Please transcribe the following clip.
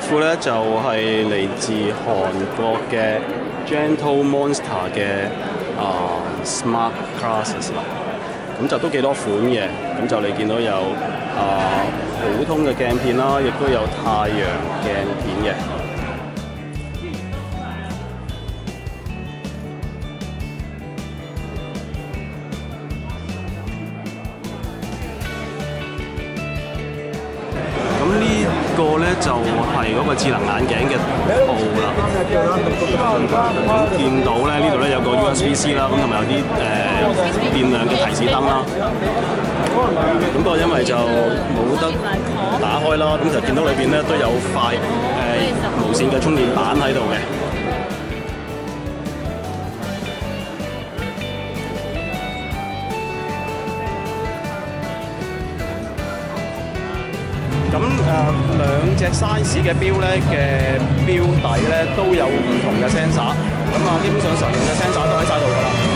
褲咧就係嚟自韓國嘅 Gentle Monster 嘅Smart Glasses 啦，咁就都幾多款嘅，咁就你見到有普通嘅鏡片啦，亦都有太陽鏡片嘅。咁呢個咧就係嗰個智能眼鏡嘅部啦。咁見到咧呢度咧有個 USB-C 啦，咁同埋有啲電量嘅提示燈啦。咁不過因為就冇得打開啦，咁就見到裏邊咧都有塊無線嘅充電板喺度嘅。咁兩隻 size 嘅錶咧嘅錶底咧都有唔同嘅 sensor，咁基本上常用嘅 sensor 都喺晒度㗎啦。